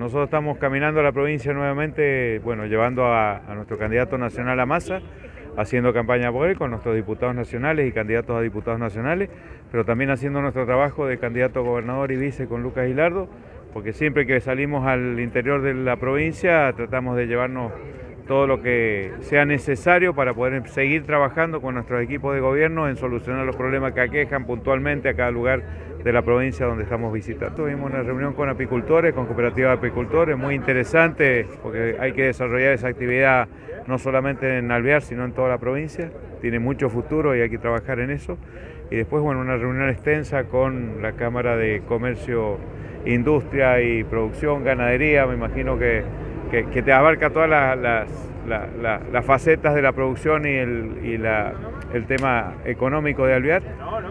Nosotros estamos caminando a la provincia nuevamente, bueno, llevando a nuestro candidato nacional a Massa, haciendo campaña por él con nuestros diputados nacionales y candidatos a diputados nacionales, pero también haciendo nuestro trabajo de candidato a gobernador y vice con Lucas Gilardo, porque siempre que salimos al interior de la provincia tratamos de llevarnos todo lo que sea necesario para poder seguir trabajando con nuestros equipos de gobierno en solucionar los problemas que aquejan puntualmente a cada lugar de la provincia donde estamos visitando. Tuvimos una reunión con apicultores, con cooperativas de apicultores, muy interesante porque hay que desarrollar esa actividad no solamente en Alvear, sino en toda la provincia. Tiene mucho futuro y hay que trabajar en eso. Y después, bueno, una reunión extensa con la Cámara de Comercio, Industria y Producción, Ganadería, me imagino que te abarca todas las facetas de la producción y el tema económico de Alvear,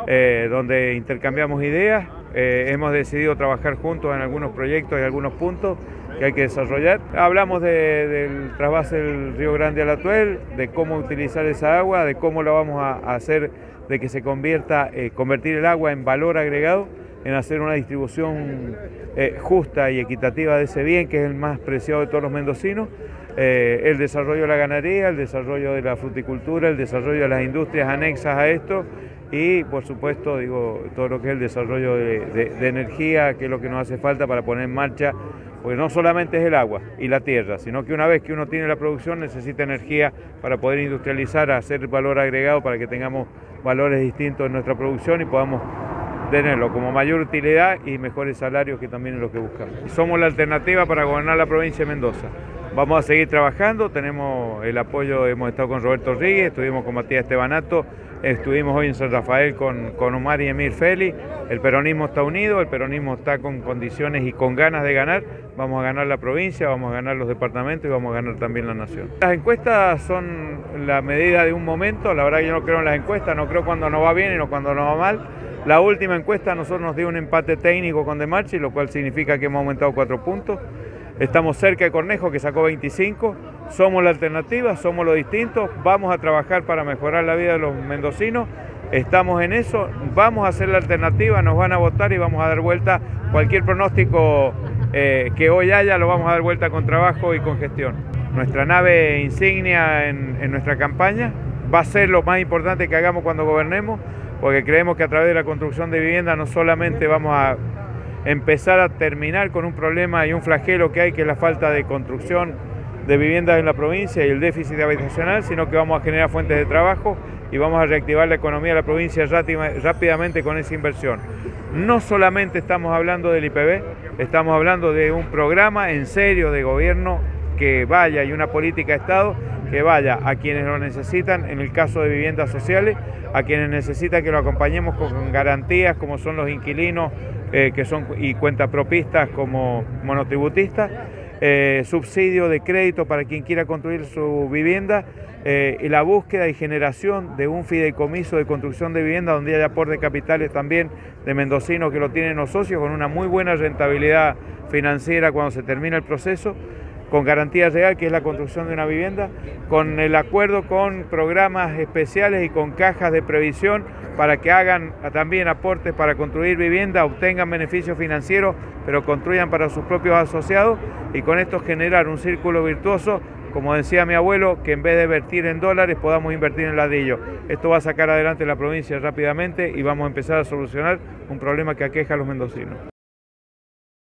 donde intercambiamos ideas. Hemos decidido trabajar juntos en algunos proyectos y algunos puntos que hay que desarrollar. Hablamos del trasvase del Río Grande al Atuel, de cómo utilizar esa agua, de cómo lo vamos a hacer, de que se convertir el agua en valor agregado, en hacer una distribución justa y equitativa de ese bien, que es el más preciado de todos los mendocinos, el desarrollo de la ganadería, el desarrollo de la fruticultura, el desarrollo de las industrias anexas a esto y, por supuesto, todo lo que es el desarrollo de energía, que es lo que nos hace falta para poner en marcha, porque no solamente es el agua y la tierra, sino que una vez que uno tiene la producción necesita energía para poder industrializar, hacer valor agregado para que tengamos valores distintos en nuestra producción y podamos tenerlo como mayor utilidad y mejores salarios, que también es lo que buscamos. Somos la alternativa para gobernar la provincia de Mendoza. Vamos a seguir trabajando, tenemos el apoyo, hemos estado con Roberto Ríguez, estuvimos con Matías Estebanato, estuvimos hoy en San Rafael con Omar y Emir Feli. El peronismo está unido, el peronismo está con condiciones y con ganas de ganar. Vamos a ganar la provincia, vamos a ganar los departamentos y vamos a ganar también la nación. Las encuestas son la medida de un momento, la verdad que yo no creo en las encuestas, no creo cuando nos va bien y no cuando nos va mal. La última encuesta a nosotros nos dio un empate técnico con De Marchi, lo cual significa que hemos aumentado 4 puntos. Estamos cerca de Cornejo, que sacó 25. Somos la alternativa, somos los distintos. Vamos a trabajar para mejorar la vida de los mendocinos. Estamos en eso. Vamos a hacer la alternativa, nos van a votar y vamos a dar vuelta. Cualquier pronóstico que hoy haya lo vamos a dar vuelta con trabajo y con gestión. Nuestra nave insignia en nuestra campaña va a ser lo más importante que hagamos cuando gobernemos, porque creemos que a través de la construcción de vivienda no solamente vamos a empezar a terminar con un problema y un flagelo que hay, que es la falta de construcción de viviendas en la provincia y el déficit habitacional, sino que vamos a generar fuentes de trabajo y vamos a reactivar la economía de la provincia rápidamente con esa inversión. No solamente estamos hablando del IPB, estamos hablando de un programa en serio de gobierno que vaya y una política de Estado que vaya a quienes lo necesitan, en el caso de viviendas sociales, a quienes necesitan que lo acompañemos con garantías como son los inquilinos y cuentapropistas como monotributistas, subsidio de crédito para quien quiera construir su vivienda y la búsqueda y generación de un fideicomiso de construcción de vivienda donde haya aporte de capitales también de mendocinos que lo tienen los socios con una muy buena rentabilidad financiera cuando se termina el proceso, con garantía real, que es la construcción de una vivienda, con el acuerdo con programas especiales y con cajas de previsión para que hagan también aportes para construir vivienda, obtengan beneficios financieros, pero construyan para sus propios asociados y con esto generar un círculo virtuoso, como decía mi abuelo, que en vez de invertir en dólares podamos invertir en ladrillo. Esto va a sacar adelante la provincia rápidamente y vamos a empezar a solucionar un problema que aqueja a los mendocinos.